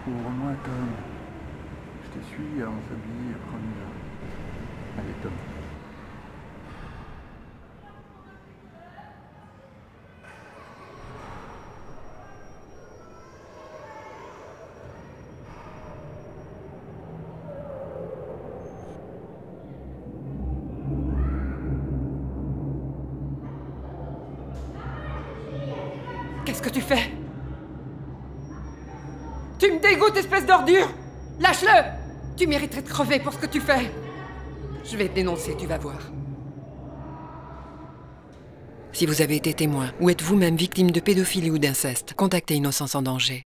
Ouvre-moi, Tom. Je te suis, on s'habille, après on y va. Allez, Tom. Qu'est-ce que tu fais? Tu me dégoûtes, espèce d'ordure! Lâche-le! Tu mériterais de crever pour ce que tu fais! Je vais te dénoncer, tu vas voir. Si vous avez été témoin ou êtes vous-même victime de pédophilie ou d'inceste, contactez Innocence en danger.